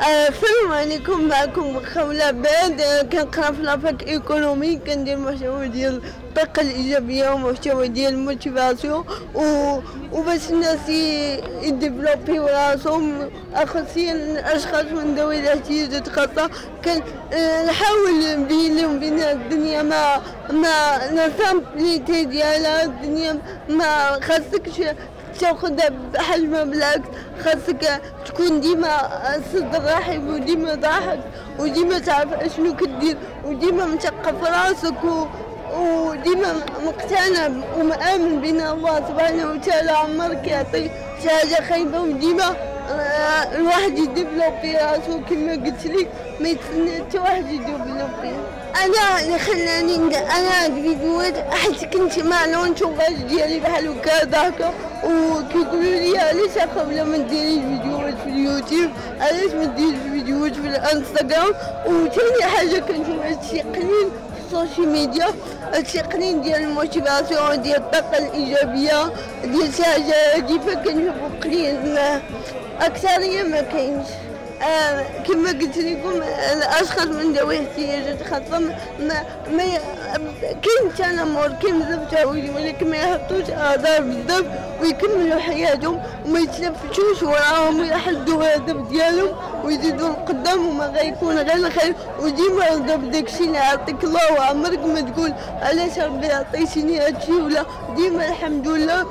السلام عليكم، معكم خولة عباد. كنقرا في لافاك ايكونومي، كندير محتوى ديال الطاقة الإيجابية ومحتوى ديال الموتيفاسيون وباش الناس يديفلوبيو راسهم، خاصيا الأشخاص من ذوي الاحتياجات الخاصة. كنحاول نبين لهم بأن الدنيا ما لا سامبليتي ديالها، الدنيا ما خاصكش تاخدها بحجمها، بالعكس خاصك تكون ديما صدر رحب وديما ضاحك وديما تعرف اشنو كدير وديما مثقف راسك وديما مقتنع ومآمن بأن الله سبحانه وتعالى عمرك يعطي شي حاجة خايبة، وديما الواحد يديفلوبي راسو كما قلت لك، ما يتسنى حتى واحد يديفلوبي. انا اللي خلاني انا هاد الفيديوهات حيت كنت مع الانتوغاج ديالي بحال هكا ضحكه، وكيقولوا لي علاش اخا ما ديريش فيديوهات في اليوتيوب، علاش ما ديريش فيديوهات في الانستغرام. وثاني حاجه كنشوف هادشي قليل في السوشيال ميديا، هادشي قليل ديال الموتيفاسيون ديال الطاقه الايجابيه ديال شي حاجه هادفه، كنشوفو قليل، اكثريه ما كاينش. كما قلت لكم الاشخاص من ذوي احتياجات خاصه ما كاين تنمر، كاين بزاف تعويض، ولكن ما يحطوش اعذار بزاف ويكملوا حياتهم وما يتلفتوش وراهم ويحدوا الهدف ديالهم ويزيدوا لقدام، وما غيكون غير الخير. وديما رضا بداكشي اللي عطيك الله، وعمرك ما تقول علاش ربي عطيتيني هادشي، ولا ديما الحمد لله.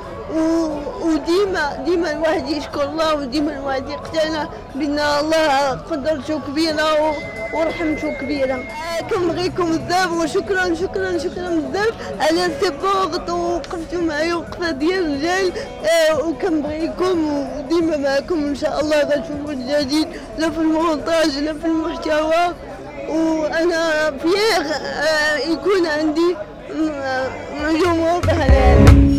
وديما الواحد يشكر الله، وديما الواحد يقتنع بان الله قدرته كبيره ورحمته كبيره. كنبغيكم بزاف، وشكرا شكرا شكرا بزاف على السبورت، ووقفتوا معايا وقفه ديال الرجال. وكنبغيكم وديما معكم ان شاء الله. غنشوفوا الجديد لا في المونتاج لا في المحتوى، وانا فيغ يكون عندي جمهور بحال هذا.